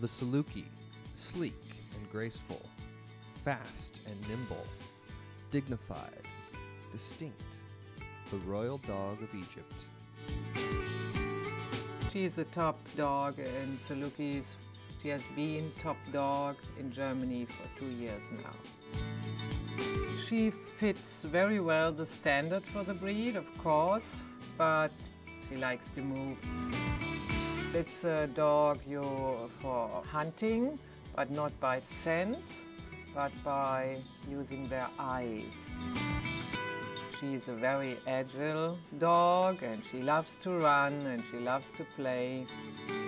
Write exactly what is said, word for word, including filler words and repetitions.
The Saluki, sleek and graceful, fast and nimble, dignified, distinct, the royal dog of Egypt. She is a top dog in Salukis. She has been top dog in Germany for two years now. She fits very well the standard for the breed, of course, but she likes to move. It's a dog you for hunting, but not by scent, but by using their eyes. She is a very agile dog, and she loves to run and she loves to play.